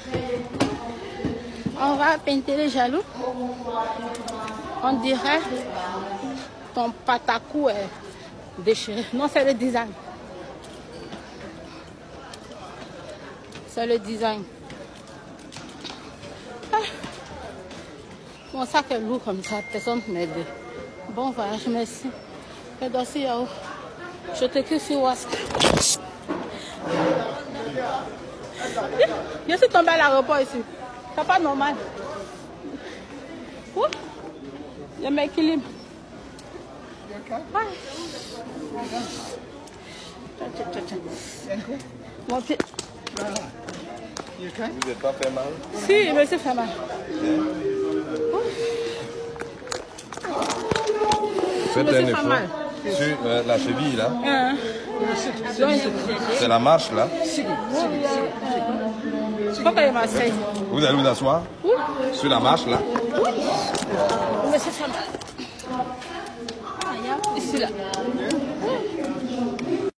On va pinter les jaloux. On dirait ton patacou est déchiré. Non, c'est le design. C'est le design. Ah. Mon sac est lourd comme ça, personne ne m'aide. Bon voyage, merci. Je t'écris sur WhatsApp. Je suis tombée à l'aéroport ici. C'est pas normal. Ouh. Je m'équilibre. Mon pied. Vous n'êtes pas fait mal? Si, je me suis fait mal. Faites un effort sur la cheville là. C'est la marche là. Vous allez vous asseoir sur la marche là. Je me suis fait mal. Ici là.